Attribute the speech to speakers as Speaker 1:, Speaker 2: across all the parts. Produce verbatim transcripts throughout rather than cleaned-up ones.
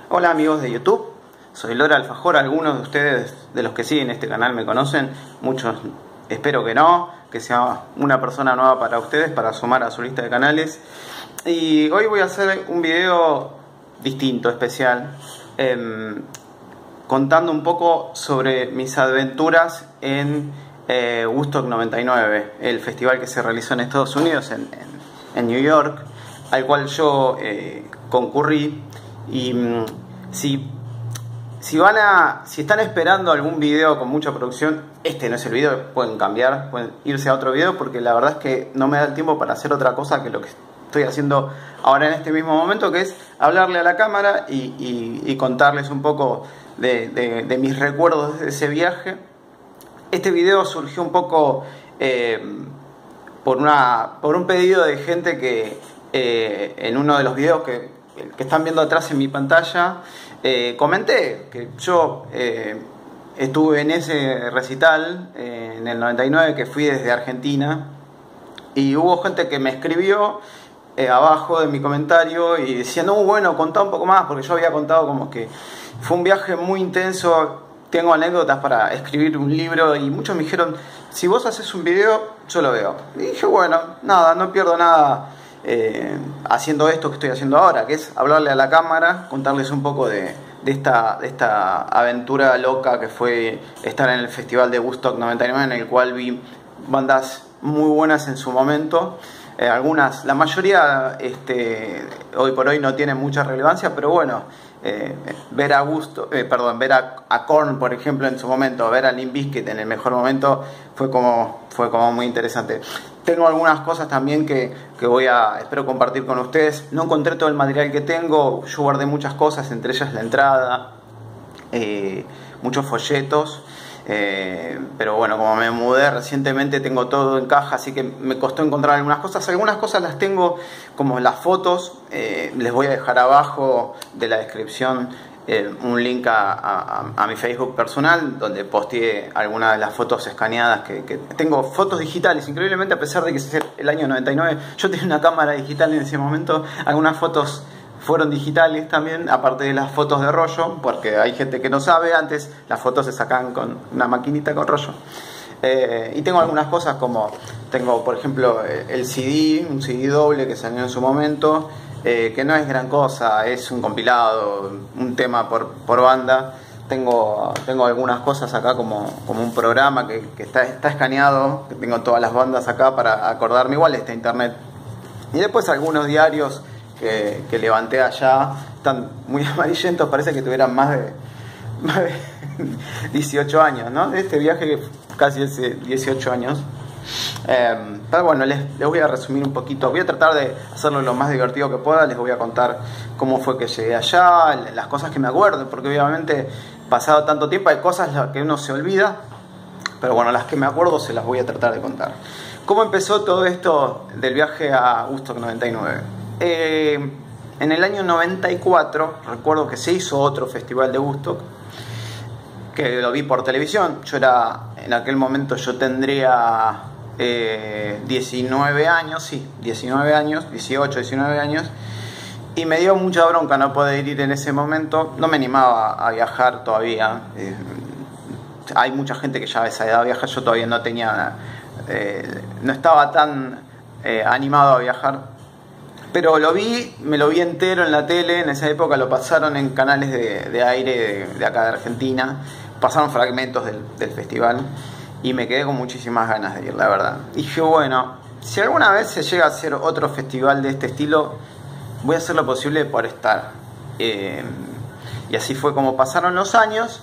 Speaker 1: Hola amigos de YouTube, soy Lora Alfajor. Algunos de ustedes, de los que siguen este canal, me conocen, muchos espero que no, que sea una persona nueva para ustedes, para sumar a su lista de canales. Y hoy voy a hacer un video distinto, especial, eh, contando un poco sobre mis aventuras en eh, Woodstock noventa y nueve, el festival que se realizó en Estados Unidos, en, en, en New York, al cual yo eh, concurrí. Y mmm, si, si van a si están esperando algún video con mucha producción, este no es el video, pueden cambiar, pueden irse a otro video, porque la verdad es que no me da el tiempo para hacer otra cosa que lo que estoy haciendo ahora en este mismo momento, que es hablarle a la cámara y, y, y contarles un poco de, de, de mis recuerdos de ese viaje. Este video surgió un poco eh, por, una, por un pedido de gente que eh, en uno de los videos que que están viendo atrás en mi pantalla, eh, comenté que yo eh, estuve en ese recital eh, en el noventa y nueve, que fui desde Argentina, y hubo gente que me escribió eh, abajo de mi comentario y decía, no, bueno, contá un poco más, porque yo había contado como que fue un viaje muy intenso, tengo anécdotas para escribir un libro, y muchos me dijeron, si vos haces un video, yo lo veo. Y dije, bueno, nada, no pierdo nada Eh, haciendo esto que estoy haciendo ahora, que es hablarle a la cámara, contarles un poco de, de, esta, de esta aventura loca que fue estar en el festival de Woodstock noventa y nueve, en el cual vi bandas muy buenas en su momento. Eh, algunas, la mayoría este, hoy por hoy no tienen mucha relevancia, pero bueno, eh, ver a Woodstock, eh, perdón, ver a, a Korn, por ejemplo, en su momento, ver a Limp Bizkit en el mejor momento, fue como, fue como muy interesante. Tengo algunas cosas también que, que voy a, espero compartir con ustedes. No encontré todo el material que tengo, yo guardé muchas cosas, entre ellas la entrada, eh, muchos folletos. Eh, pero bueno, como me mudé recientemente, tengo todo en caja, así que me costó encontrar algunas cosas. Algunas cosas las tengo, como las fotos. Eh, les voy a dejar abajo de la descripción eh, un link a, a, a mi Facebook personal, donde posteé algunas de las fotos escaneadas que, que tengo. Fotos digitales, increíblemente, a pesar de que es el año noventa y nueve, yo tenía una cámara digital en ese momento. Algunas fotos fueron digitales también, aparte de las fotos de rollo, porque hay gente que no sabe, antes las fotos se sacaban con una maquinita con rollo. Eh, y tengo algunas cosas, como tengo por ejemplo el C D, un C D doble que salió en su momento, eh, que no es gran cosa, es un compilado, un tema por, por banda. Tengo, tengo algunas cosas acá, como, como un programa que, que está, está escaneado, que tengo todas las bandas acá para acordarme, igual está internet. Y después algunos diarios Que, que levanté allá, están muy amarillentos, parece que tuvieran más de, más de dieciocho años, ¿no? Este viaje casi hace dieciocho años. Eh, pero bueno, les, les voy a resumir un poquito, voy a tratar de hacerlo lo más divertido que pueda. Les voy a contar cómo fue que llegué allá, las cosas que me acuerdo, porque obviamente pasado tanto tiempo hay cosas que uno se olvida, pero bueno, las que me acuerdo se las voy a tratar de contar. ¿Cómo empezó todo esto del viaje a Woodstock noventa y nueve? Eh, en el año noventa y cuatro recuerdo que se hizo otro festival de Woodstock, que lo vi por televisión. Yo era, en aquel momento yo tendría eh, diecinueve años, sí, diecinueve años, dieciocho, diecinueve años, y me dio mucha bronca no poder ir en ese momento. No me animaba a viajar todavía. Eh, hay mucha gente que ya a esa edad viaja, yo todavía no tenía, eh, no estaba tan eh, animado a viajar. Pero lo vi, me lo vi entero en la tele. En esa época lo pasaron en canales de, de aire de, de acá de Argentina. Pasaron fragmentos del, del festival y me quedé con muchísimas ganas de ir, la verdad. Y dije, bueno, si alguna vez se llega a hacer otro festival de este estilo, voy a hacer lo posible por estar. Eh, y así fue como pasaron los años.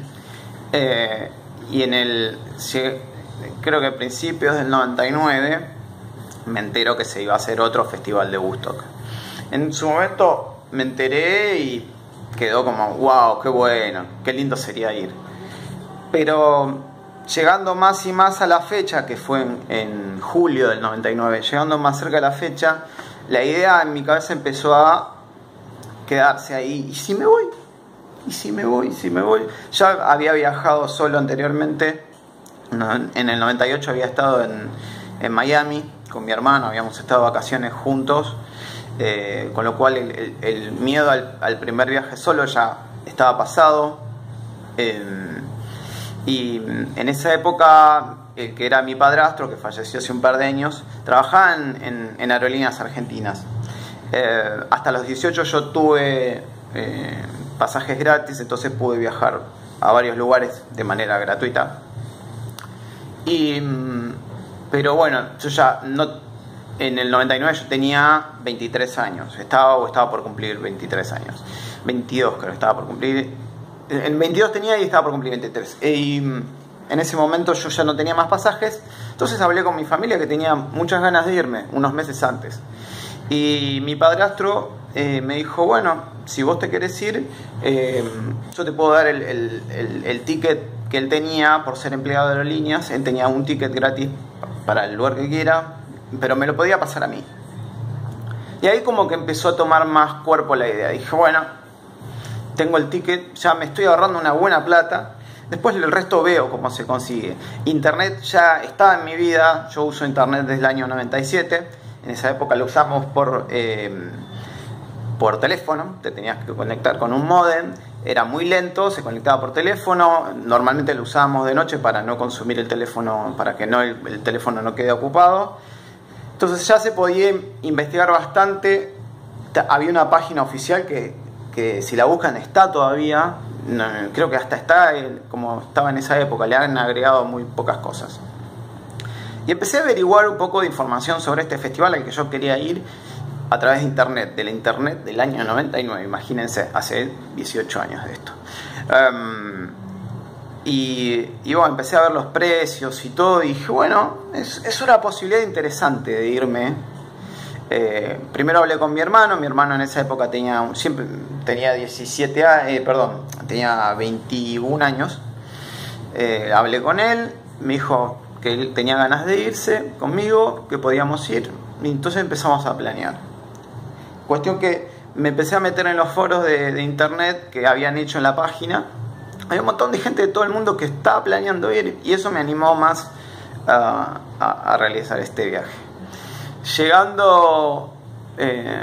Speaker 1: eh, y en el, creo que a principios del noventa y nueve, me entero que se iba a hacer otro festival de Woodstock. En su momento me enteré y quedó como, wow, qué bueno, qué lindo sería ir. Pero llegando más y más a la fecha, que fue en, en julio del noventa y nueve, llegando más cerca de la fecha, la idea en mi cabeza empezó a quedarse ahí. ¿Y si me voy? ¿Y si me voy? ¿Y si me voy? Ya había viajado solo anteriormente. En el noventa y ocho había estado en, en Miami con mi hermano, habíamos estado de vacaciones juntos. eh, con lo cual el, el, el miedo al, al primer viaje solo ya estaba pasado. Eh, y en esa época, eh, que era mi padrastro, que falleció hace un par de años, trabajaba en, en, en aerolíneas argentinas. Eh, hasta los dieciocho yo tuve eh, pasajes gratis, entonces pude viajar a varios lugares de manera gratuita. Y, pero bueno, yo ya no, en el noventa y nueve yo tenía veintitrés años, estaba o estaba por cumplir veintitrés años, veintidós creo, estaba por cumplir, en veintidós tenía y estaba por cumplir veintitrés. Y en ese momento yo ya no tenía más pasajes, entonces hablé con mi familia, que tenía muchas ganas de irme unos meses antes. Y mi padrastro eh, me dijo, bueno, si vos te querés ir, eh, yo te puedo dar el, el, el, el ticket que él tenía por ser empleado de aerolíneas. Él tenía un ticket gratis para el lugar que quiera, pero me lo podía pasar a mí. Y ahí como que empezó a tomar más cuerpo la idea. Dije, bueno, tengo el ticket, ya me estoy ahorrando una buena plata. Después el resto veo cómo se consigue. Internet ya estaba en mi vida. Yo uso internet desde el año noventa y siete. En esa época lo usamos por, eh, por teléfono. Te tenías que conectar con un módem. Era muy lento, se conectaba por teléfono. Normalmente lo usábamos de noche para no consumir el teléfono, para que no, el, el teléfono no quede ocupado. Entonces ya se podía investigar bastante. Había una página oficial que, que si la buscan está todavía. No, creo que hasta está como estaba en esa época. Le han agregado muy pocas cosas. Y empecé a averiguar un poco de información sobre este festival al que yo quería ir a través de internet, de la internet del año noventa y nueve, imagínense, hace dieciocho años de esto. Um, y, y bueno, empecé a ver los precios y todo, y dije, bueno, es, es una posibilidad interesante de irme. Eh, primero hablé con mi hermano, mi hermano en esa época tenía, siempre tenía diecisiete años, eh, perdón, tenía veintiún años. Eh, hablé con él, me dijo que él tenía ganas de irse conmigo, que podíamos ir, y entonces empezamos a planear. Cuestión que me empecé a meter en los foros de, de internet que habían hecho en la página. Hay un montón de gente de todo el mundo que estaba planeando ir, y eso me animó más a, a, a realizar este viaje. Llegando eh,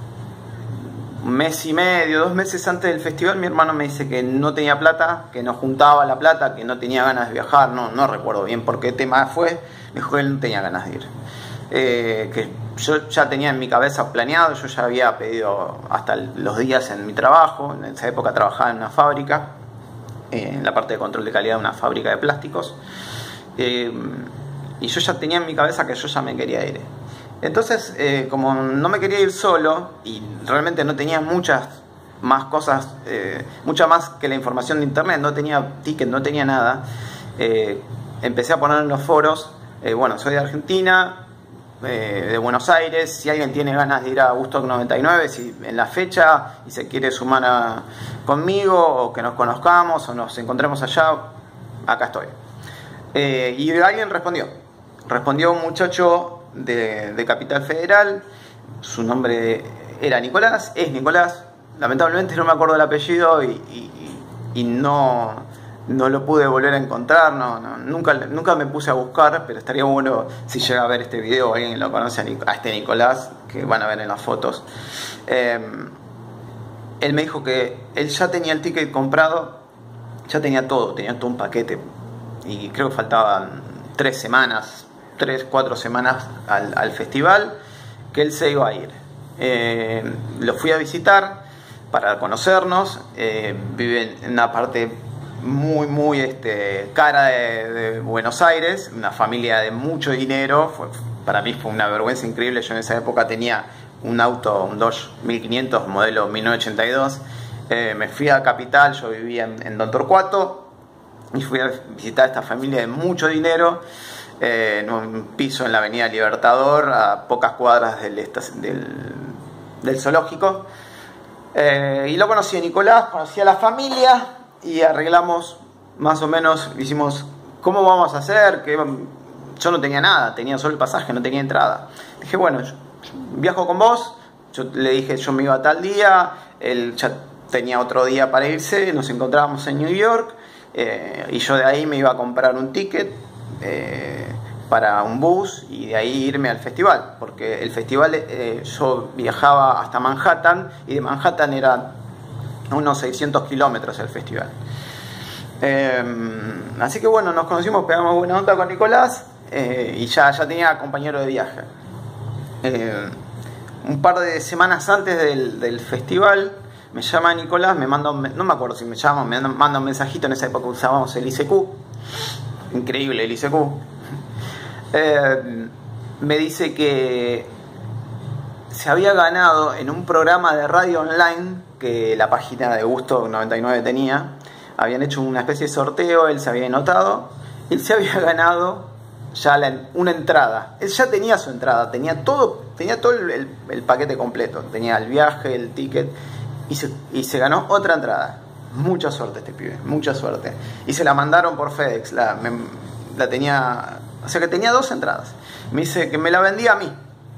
Speaker 1: un mes y medio, dos meses antes del festival, mi hermano me dice que no tenía plata, que no juntaba la plata, que no tenía ganas de viajar. No, no recuerdo bien por qué tema fue. Me dijo que él no tenía ganas de ir. Eh, que yo ya tenía en mi cabeza planeado, yo ya había pedido hasta los días en mi trabajo. En esa época trabajaba en una fábrica, eh, en la parte de control de calidad de una fábrica de plásticos. Eh, y yo ya tenía en mi cabeza que yo ya me quería ir. Entonces, eh, como no me quería ir solo y realmente no tenía muchas más cosas, eh, mucha más que la información de internet, no tenía ticket, no tenía nada, eh, empecé a poner en los foros, eh, bueno, soy de Argentina, eh, de Buenos Aires, si alguien tiene ganas de ir a Woodstock noventa y nueve, si en la fecha y se quiere sumar a, conmigo, o que nos conozcamos o nos encontremos allá, acá estoy. Eh, y alguien respondió, respondió un muchacho De, de Capital Federal. Su nombre era Nicolás, es Nicolás, lamentablemente no me acuerdo el apellido y, y, y no, no lo pude volver a encontrar, no, no, nunca, nunca me puse a buscar, pero estaría bueno si llega a ver este video o alguien lo conoce a, Nic a este Nicolás, que van a ver en las fotos. Eh, él me dijo que él ya tenía el ticket comprado, ya tenía todo, tenía todo un paquete, y creo que faltaban tres semanas, tres, cuatro semanas al, al festival, que él se iba a ir. Eh, lo fui a visitar para conocernos. Eh, vive en una parte muy, muy este, cara de, de Buenos Aires, una familia de mucho dinero. Fue, para mí fue una vergüenza increíble. Yo en esa época tenía un auto, un Dodge mil quinientos, modelo mil novecientos ochenta y dos. Eh, me fui a Capital, yo vivía en, en Don Torcuato, y fui a visitar a esta familia de mucho dinero. Eh, en un piso en la avenida Libertador, a pocas cuadras del, del, del zoológico. Eh, y lo conocí a Nicolás, conocí a la familia y arreglamos más o menos, hicimos, ¿cómo vamos a hacer? Que yo no tenía nada, tenía solo el pasaje, no tenía entrada. Dije, bueno, yo viajo con vos. Yo le dije, yo me iba tal día, él ya tenía otro día para irse, nos encontrábamos en New York, eh, y yo de ahí me iba a comprar un ticket. Eh, para un bus y de ahí irme al festival, porque el festival eh, yo viajaba hasta Manhattan y de Manhattan era unos seiscientos kilómetros el festival. Eh, así que bueno, nos conocimos, pegamos buena onda con Nicolás eh, y ya, ya tenía compañero de viaje. Eh, un par de semanas antes del, del festival me llama Nicolás, me manda un, no me acuerdo si me llama, me manda un mensajito. En esa época usábamos el I C Q, increíble el I C Q. Eh, me dice que se había ganado en un programa de radio online que la página de Gusto noventa y nueve tenía. Habían hecho una especie de sorteo, él se había anotado, él se había ganado ya la, una entrada. Él ya tenía su entrada, tenía todo, tenía todo el, el, el paquete completo, tenía el viaje, el ticket, y se, y se ganó otra entrada. Mucha suerte este pibe, mucha suerte. Y se la mandaron por FedEx, la, me, la tenía, o sea que tenía dos entradas. Me dice que me la vendía a mí.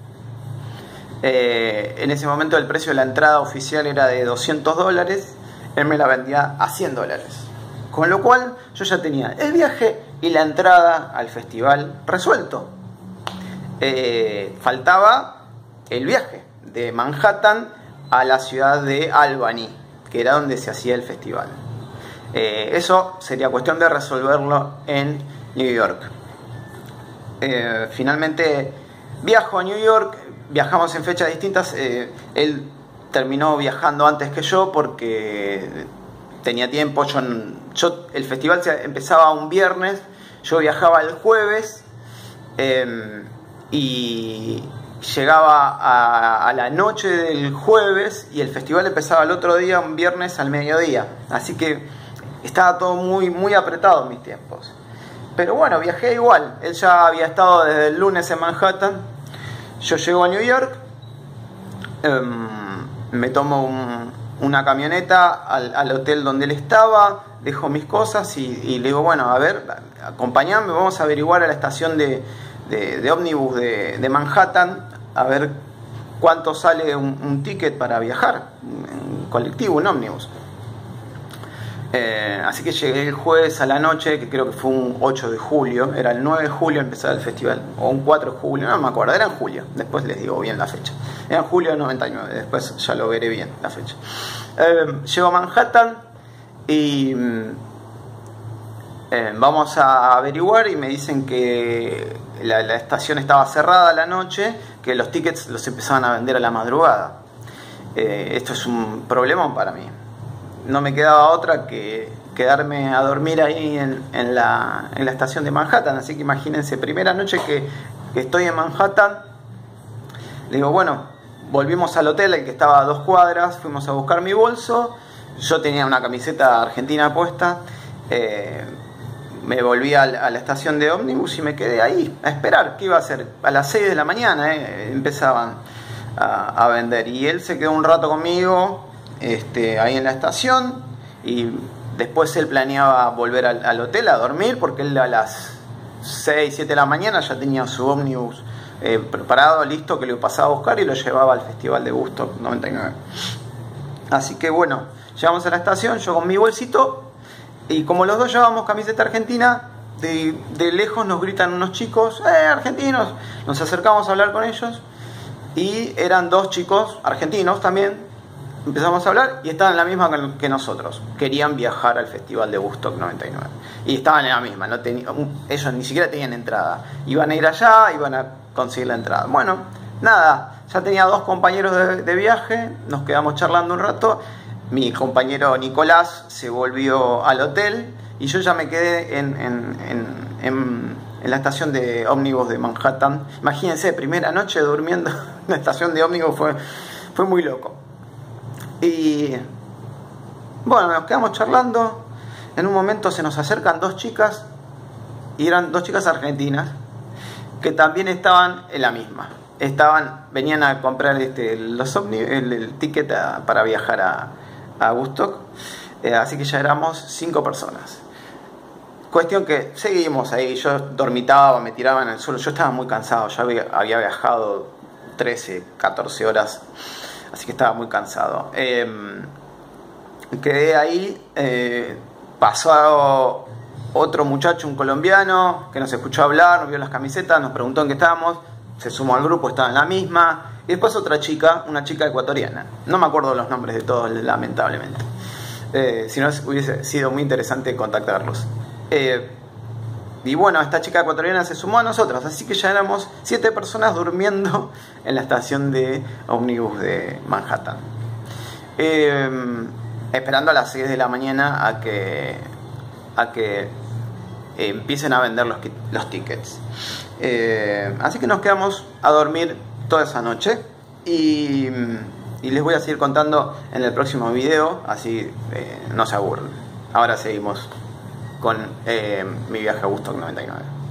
Speaker 1: Eh, en ese momento el precio de la entrada oficial era de doscientos dólares, él me la vendía a cien dólares. Con lo cual yo ya tenía el viaje y la entrada al festival resuelto. Eh, faltaba el viaje de Manhattan a la ciudad de Albany, que era donde se hacía el festival. Eh, eso sería cuestión de resolverlo en New York. Eh, finalmente viajo a New York, viajamos en fechas distintas. Eh, él terminó viajando antes que yo porque tenía tiempo. Yo, yo el festival se empezaba un viernes, yo viajaba el jueves eh, y llegaba a, a la noche del jueves y el festival empezaba el otro día, un viernes al mediodía. Así que estaba todo muy, muy apretado en mis tiempos. Pero bueno, viajé igual. Él ya había estado desde el lunes en Manhattan. Yo llego a New York, eh, me tomo un, una camioneta al, al hotel donde él estaba, dejo mis cosas y, y le digo, bueno, a ver, acompañame, vamos a averiguar a la estación de, de, de ómnibus de, de Manhattan, a ver cuánto sale un, un ticket para viajar, un colectivo, un ómnibus. Eh, así que llegué el jueves a la noche, que creo que fue un ocho de julio, era el nueve de julio empezaba el festival, o un cuatro de julio, no me acuerdo, era en julio, después les digo bien la fecha, era en julio de noventa y nueve, después ya lo veré bien la fecha. Eh, llego a Manhattan y eh, vamos a averiguar y me dicen que la, la estación estaba cerrada a la noche, que los tickets los empezaban a vender a la madrugada. Eh, esto es un problema para mí. No me quedaba otra que quedarme a dormir ahí en, en, la, en la estación de Manhattan. Así que imagínense, primera noche que, que estoy en Manhattan, le digo, bueno, volvimos al hotel, el que estaba a dos cuadras, fuimos a buscar mi bolso, yo tenía una camiseta argentina puesta, eh, me volví a la, a la estación de ómnibus y me quedé ahí a esperar. ¿Qué iba a hacer? A las seis de la mañana eh, empezaban a, a vender, y él se quedó un rato conmigo Este, ahí en la estación, y después él planeaba volver al, al hotel a dormir, porque él a las seis, siete de la mañana ya tenía su ómnibus eh, preparado, listo, que lo pasaba a buscar y lo llevaba al festival de Gusto noventa y nueve. Así que bueno, llegamos a la estación, yo con mi bolsito, y como los dos llevábamos camiseta argentina, de, de lejos nos gritan unos chicos, eh, argentinos, nos acercamos a hablar con ellos, y eran dos chicos argentinos también. Empezamos a hablar y estaban en la misma que nosotros. Querían viajar al festival de Woodstock noventa y nueve. Y estaban en la misma. No tenía, ellos ni siquiera tenían entrada. Iban a ir allá, iban a conseguir la entrada. Bueno, nada. Ya tenía dos compañeros de, de viaje. Nos quedamos charlando un rato. Mi compañero Nicolás se volvió al hotel. Y yo ya me quedé en, en, en, en, en la estación de ómnibus de Manhattan. Imagínense, primera noche durmiendo en la estación de ómnibus. Fue, fue muy loco. Y bueno, nos quedamos charlando. En un momento se nos acercan dos chicas, y eran dos chicas argentinas que también estaban en la misma. Estaban, venían a comprar este, los ovni, el, el ticket a, para viajar a, a Woodstock. Eh, así que ya éramos cinco personas. Cuestión que seguimos ahí. Yo dormitaba, me tiraba en el suelo. Yo estaba muy cansado. Ya había, había viajado trece, catorce horas. Así que estaba muy cansado. Eh, quedé ahí. Eh, pasó otro muchacho, un colombiano, que nos escuchó hablar, nos vio las camisetas, nos preguntó en qué estábamos, se sumó al grupo, estaba en la misma. Y después otra chica, una chica ecuatoriana. No me acuerdo los nombres de todos, lamentablemente. Eh, si no, hubiese sido muy interesante contactarlos. Eh, y bueno, esta chica ecuatoriana se sumó a nosotros, así que ya éramos siete personas durmiendo en la estación de ómnibus de Manhattan. Eh, esperando a las seis de la mañana a que, a que eh, empiecen a vender los, los tickets. Eh, así que nos quedamos a dormir toda esa noche y, y les voy a seguir contando en el próximo video, así eh, no se aburren. Ahora seguimos con eh, mi viaje a Woodstock noventa y nueve.